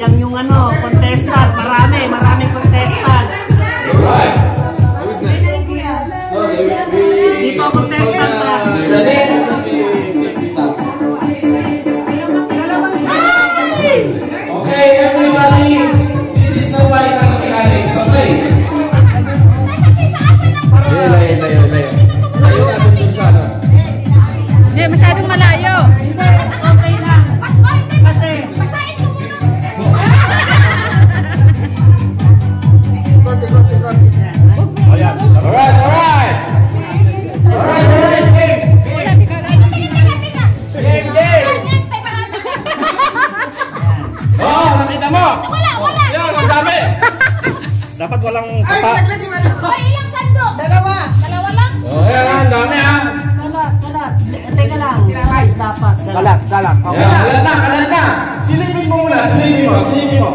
Yang yung ano, contestant. Maraming contestant. Alright. Dito contestant pa. Okay, everybody. This is the way ng mechanics. Okay. Layo. Layo natin dun sa ano. Hindi, masyadong malayo. Okay lang. Kasi. Alright. Game. Oh, nakita mo? Wala. Yan, ang dami. Dapat walang kata. Ilang sandok? Dalawa lang? Oh, yan, ang dami ha. Kalat. Teka lang. Dapat. Kalat. Okay. Kalat na. Silipin mo muna. Silipin mo.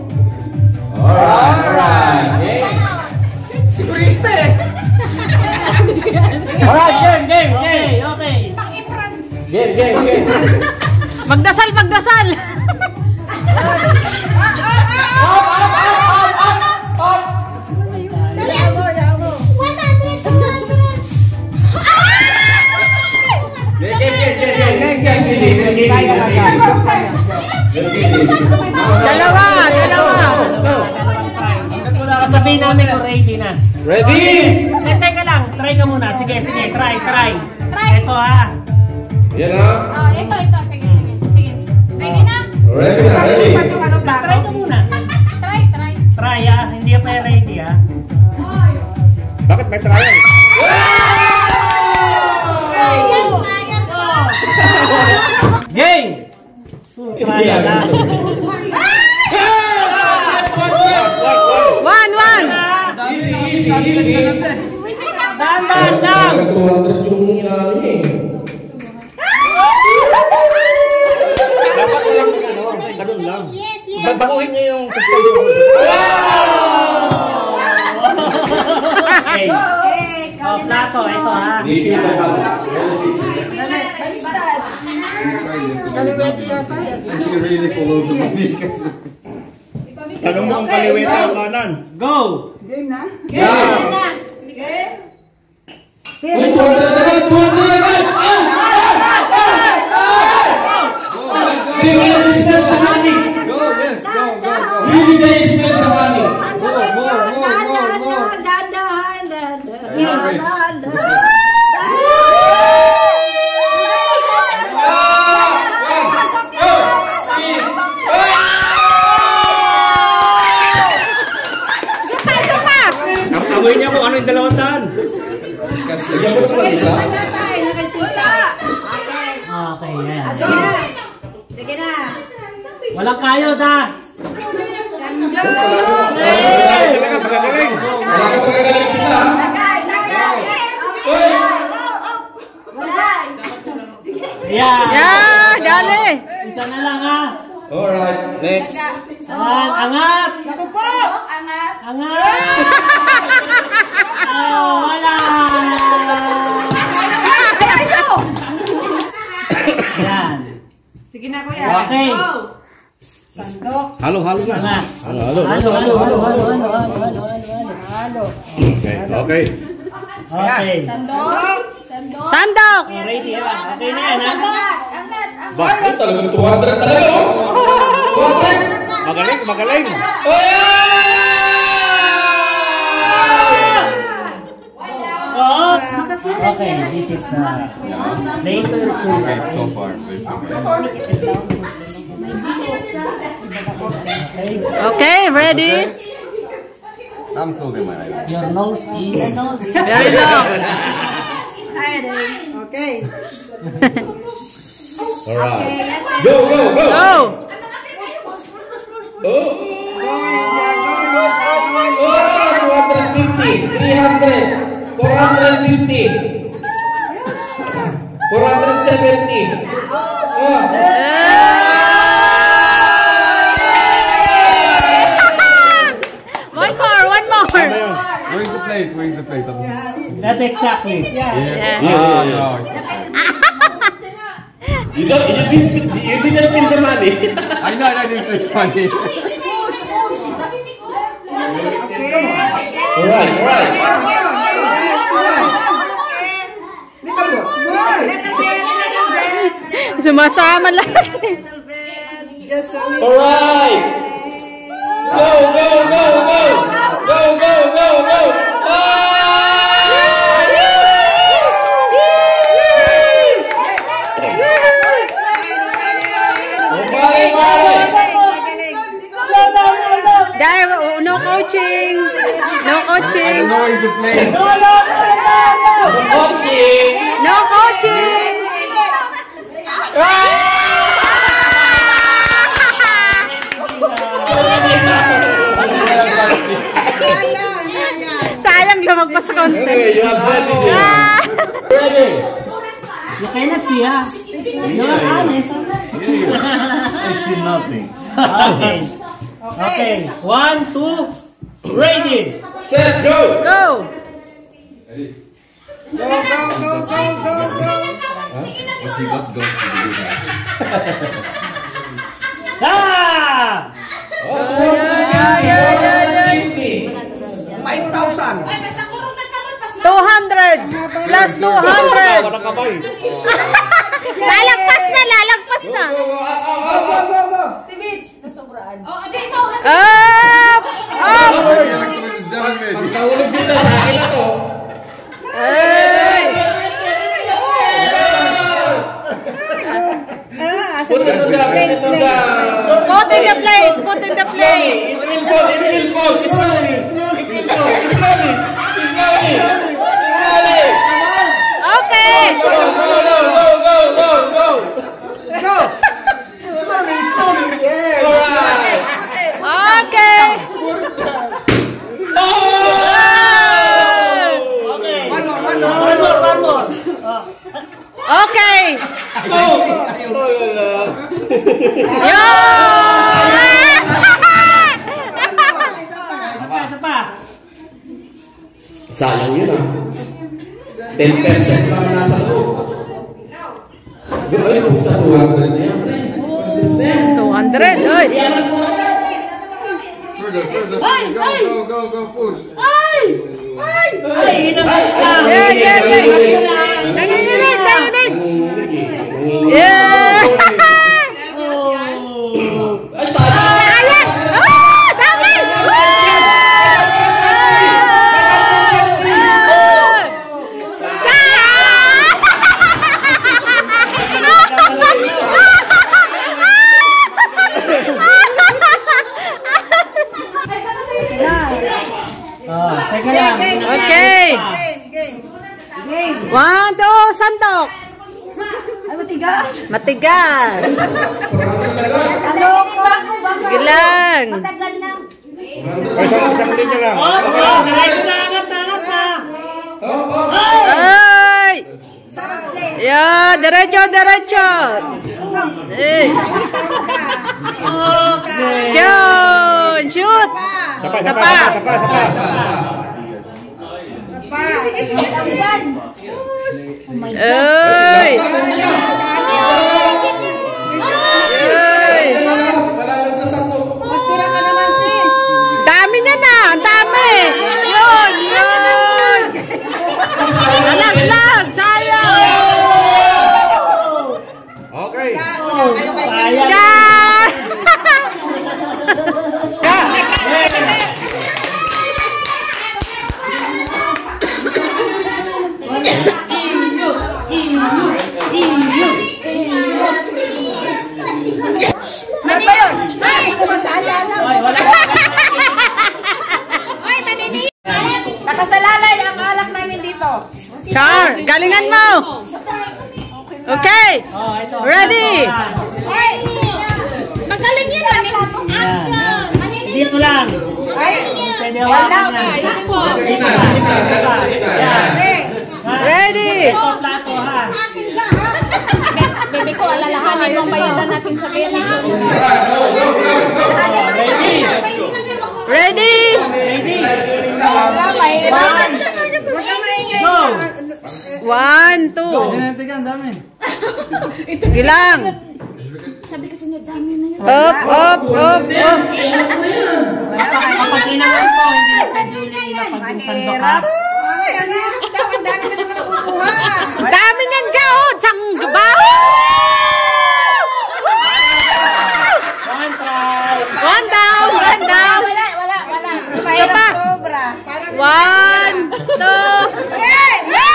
Alright. Okay. Sigurista eh. Alright, game. Okay. Game. Magdasal! Up. Dali ako. 100, 200. Dalawa. Hanggang wala ka sabihin namin kung ready na. Ready? Teka lang. Try ka muna. Sige. Try. Ito ha. Yan ha. Ito. Sige. Ready na? Ready. Try ka muna. Try. Try ha. Hindi pa ready ha. Bakit may trial? Game! Trial ha. 1. Easy. Dahan-dahan lang. 200 yung ilalim eh. Dapat walang ganun lang. Babaguhin niyo yung subscribe. Okay. Plato, ito ha. Kaliwete yata yan. Tanong mo kung kaliwete ang kanan. Go! Game na? Wait, 200 agad! Really, they spend the money. Really, they spend the money. Amoy niya kung ano yung 200. Bigyan mo naman isa. Okay, yan. Sige na. Walang kayo da. Magagaling. Magagaling sila. Yeah. Dali. Isa na lang ha. Alright, next. Angat. Angat. Wala. Yan. Sige na kuya. Okay. Sandok. Halo na. Angat. Halo. Okay. Okay. Sandok. Ready ha. Okay na yan ha. Bakit talagang 200 talaga? 200? Magaling. Oh. Okay, this is the later two. Okay, so far. Okay, ready? I'm closing my eyes. Your nose is Very long. Okay. Alright. Go. Go. Oh, 250, 300, 450, 470. One more. Where's the place? that exactly. Yes. Yes. No. You didn't kill the money. I know, I didn't take money. Alright. Sumasama lahat. Just a little. Alright. Go. Guys, no coaching. No coaching. I don't know if you play. No coaching. Sayang lumagpas sa konti. Anyway, you have ready. You cannot see, ha? You're honest. I see nothing. Okay. 1, 2, ready. Set, go. Go. Go. Let's see what's going to do guys. Ah! 200 plus 200. Lalagpas na. Up. Pagkahulog dito sa akin na to. Put it on the plate. Put in the plate. It will fall. Slowly. Okay. Go. Alright. Okay. One more. Okay. Isa pa. Sayang yun 10% lang nasa loob. Ay, puta 200 na yan. 200. Oy. Further. Go, push. Ay, inamit lang. Yeah. Tanginit. Yeah. Ay, sayang. Ayan. Dami. Teka lang. Okay. Game. 1, 2, sandok. Ay, matigas. Matigas. Ano ko? Gilang. Matagal na. Isang linya lang. Nangat na. Ay. Ya, derecho. Eh. Yun, shoot. Sapa. Ay. Magtira ka naman, sis. Dami niya na, ang dami. Yun. Alag, sayang. Okay. Kayo kay Sayang. Nakasalalay ang alak namin dito. Char, galingan mo. Okay. Ito. Ready? Magaling yun, action! Dito lang. Pwede hawakan yan. Ready? Ito plato, ha? Bebe ko, alalahanin mo ang bayadan natin sa pera. Ready? Go! 1, 2. Sige lang. Sabi kasi niya, dami na yun. Up. Kapag inangan po, hindi na pwede ulit pag sandok ha. Ay, ang hirap daw. Ang dami mo naman nakukuha. Dami niyan ka, oh. Tsang ba? One try. One down. Wala. Isa pa. Sobra. Parang... 1, 2. Hey!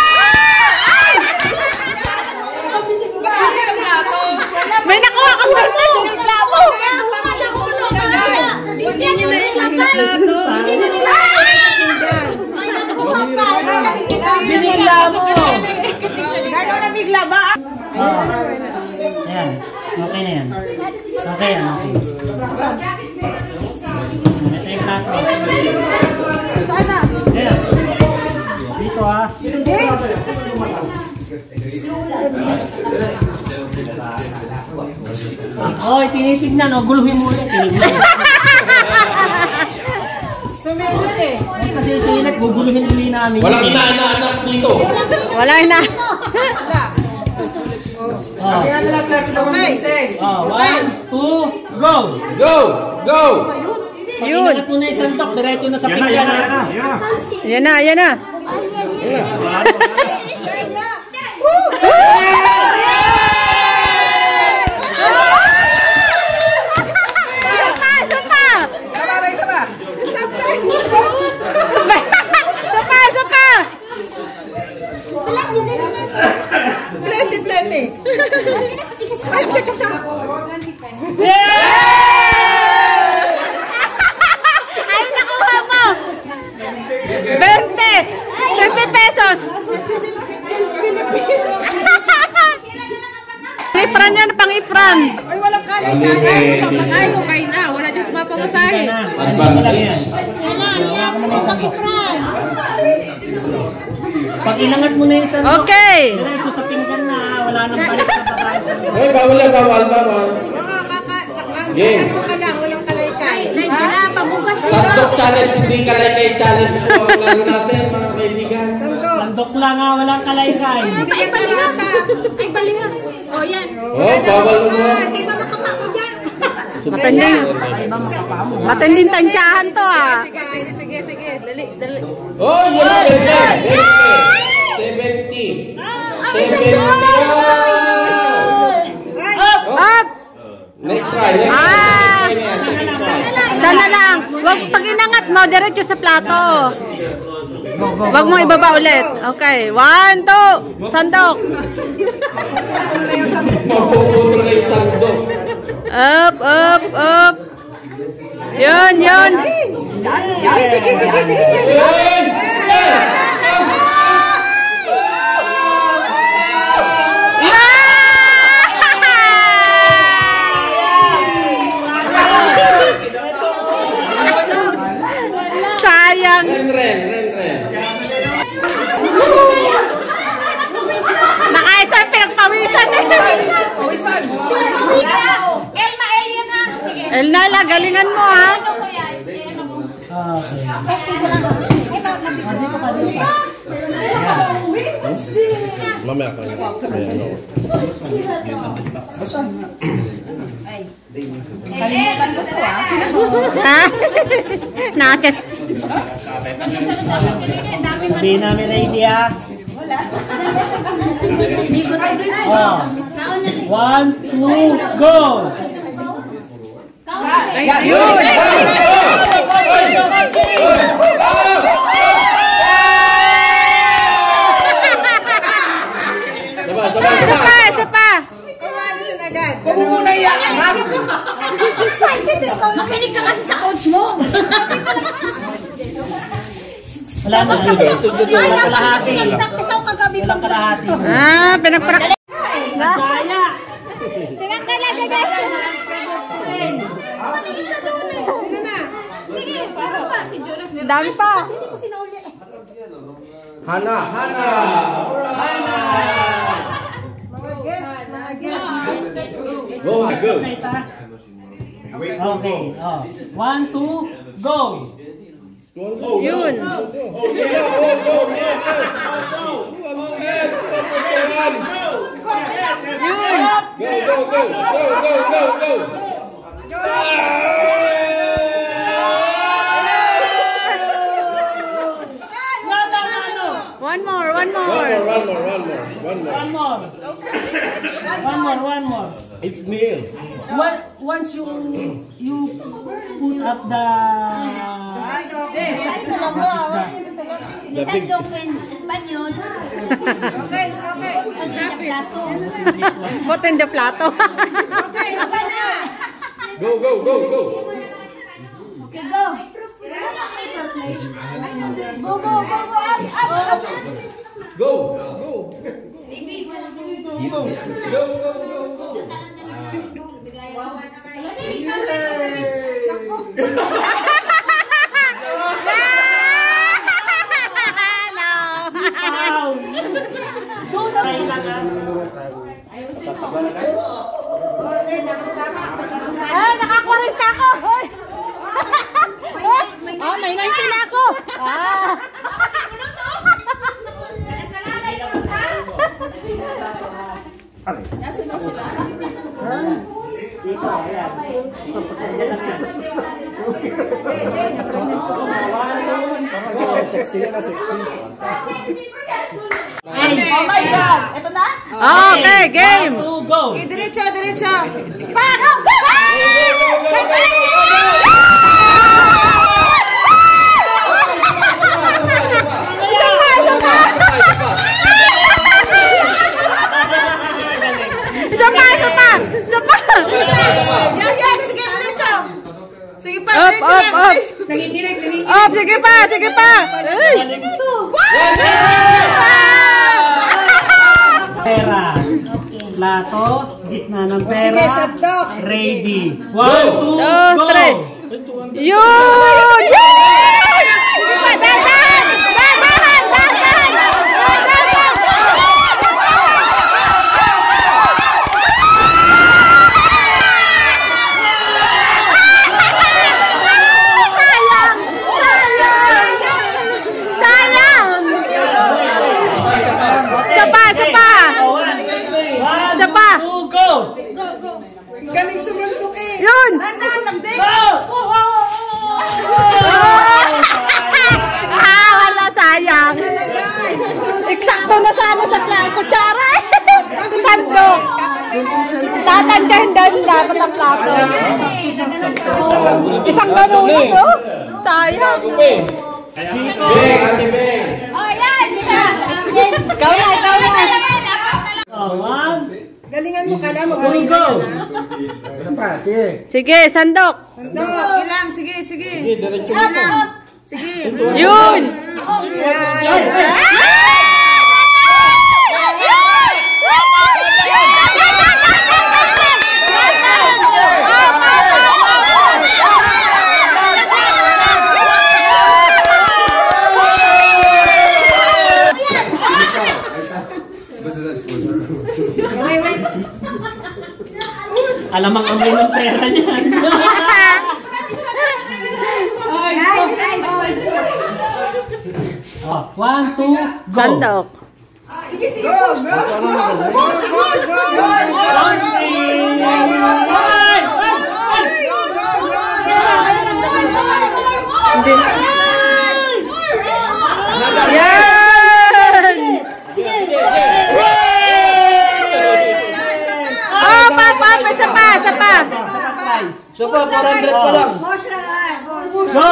Bakit ang plato? May nakuha kang birthday. Bigla mo. Hindi niyo na yung plato. Binila mo. Gano'n na bigla ba? Ayan. Okay na yan. Okay. Ito yung plato. Sana? Ayan. Dito ha. Oy, tinitignan o. Guluhin mo ulit. Sumilit eh. Kasi sinilip, guguluhin ulit namin. Walang inaanak dito. Wala na. Oh. Okay. Oh, 1, 2, go! Go! Pag Yun. inangat mo na yung santok, diretso na sa pinggan na. Yan na. Isa pa. Plete. Ay, siya. Ay, nakuha mo. 20 pesos. Ipran yan, pang-ipran. Ay, walang kalay. Ay, okay na. Wala dyan mapamasahe. Pag inangat mo na yung santok, Okay. diretso sa pinggan na. Wala nang balik sa babae. Ay, bawal. Ang sasando ka lang, walang kalay-kay. Pabukas Sandok challenge, hindi kalay challenge po ang laro natin, mga kaibigan. Sandok. Sandok lang ha, walang kalaykay. Hindi yan kalata. Ay, balihan. O, yan. Bawal mo. Hindi ba makapa ko dyan? Matinding tansyahan to ah. Sige. Dali. Oh, yeah, 70. 70. Up. Next try. Sana lang. Wag pag inangat mo, diretso sa plato. Wag mo ibaba ulit. Okay. 1, 2. Sandok. Mapuputol na yung sandok. Up. Yun. Sayang. Ren. Nakaisang pinagpawisan eh. Elma, alien ha. Sige. Elnala, galingan mo ha. Ano ko yan? Okay. Mamaya ka. Ha? Nachef. Sabi namin na idea. Bigot ay Oh. 1, 2, go! Yun. Isa pa. Kumalisan agad. excited eh. Makinig ka kasi sa coach mo. Wala na. Walang kalahati. Nag-practice ako kagabi. Walang kalahati. Pinagpraktis. Kaya! Tingnan ka na, ganda. Sino na? Sige, ano pa? Si Jonas meron. Dami pa. Hindi ko sinauli. Hana. Mga guess. Go. Okay, ta? Okay. 1, 2, go! Yun. One more, one more. One more. It's nails. Once you put up the Sandok in Espanyol. Okay. Plato. Put in the plato. Okay, okay na. Go. Okay, go. Up. Go. Ay, nakakurita ako. Hoy. Oh, may 19 na ako. Sexy na. Oh my God! Ito na? Okay, game. go. Okay, diretso. Pa, go! Isa pa. Yan, sige, diretso. Sige pa, Up. Nanginginig. Up, sige pa. Ay. Pera. Plato, gitna ng pera. Sige, sandok. Ready. 1, 2, 2, go. 3. Yun! Sige pa, dahan! Isa pa. 1, 2, go. Galing sumuntok eh. Yun! Tandaan lang din. Go. Wala, sayang. Eksakto na sana sa kutsara. Sandok. Tatandaan dapat ang plato. Isang ganun no? Sayang. Oh, yan. Isa. Ikaw na. Galingan mo, kala mo. Galing na yan, ha? Sige, sandok. Ilang, sige. Sige. Yun! Alamang amoy ng pera niyan. Oh, 1, 2, go. Sandok. Yan! Oh, papa, isa pa. Isa pa, 400 pa lang. Go.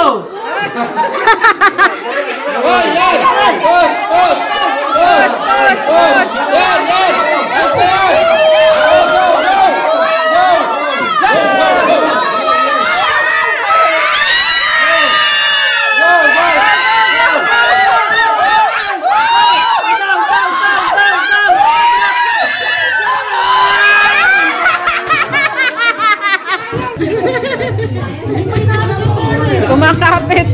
Kumakapit.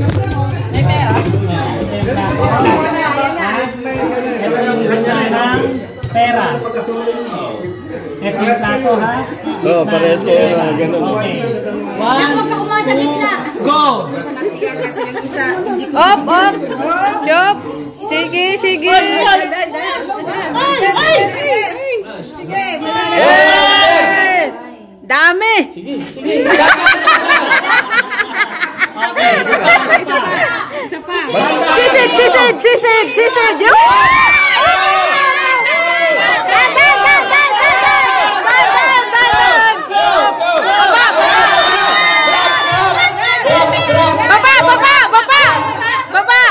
Pera. Ito yung plato, ha? Oo, parehas kayo na. Ganun. Okay. Ako pa kumuha sa gitna. Go! Nantiyan kasi yung isa, hindi ko. Up. Chop. Sige. Sige. Sige, marami. Eh! Dami! Sige, sige. Okay. Sisid, sisid, sisid, sisid! Baba, baba, baba! Baba!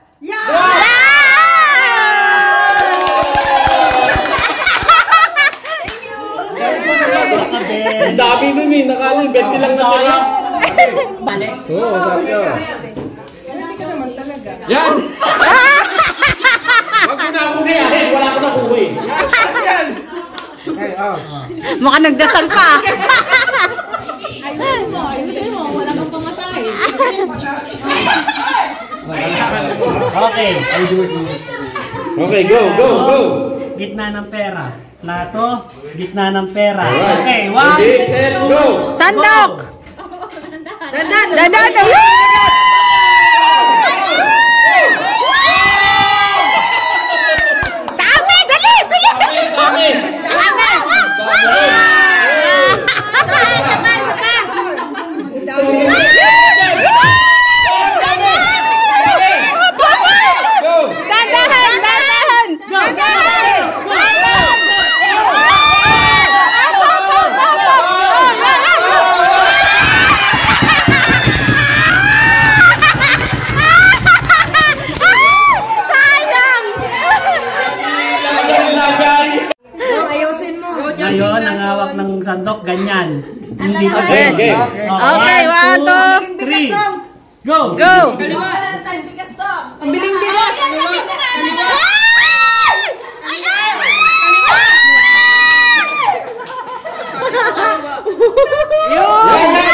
Ang dami nun eh. Nakala 20 lang na tayo. Balik. Oo, sabi ka. Hindi ka naman talaga. Yan! Wag mo na ako gayahin. Wala ko na kuwi. Yan! Okay, oh. Mukha nagdasal pa. Wala kang pamasahe. Okay. Okay, go, go, go! Gitna ng pera. Plato, gitna ng pera. Alright. Okay, Ready, set, go! Sandok! Dandan. Dandan! Dami! Dali! Bilis! Dami! Dami! Go! Dandahan! Dandahan! Sayang! Ayusin mo. Ngayon, ang hawak ng sandok, ganyan. Hindi pa Okay, okay. Okay, 1, 2, 3. Go! go! Ang biling bilis. Yun!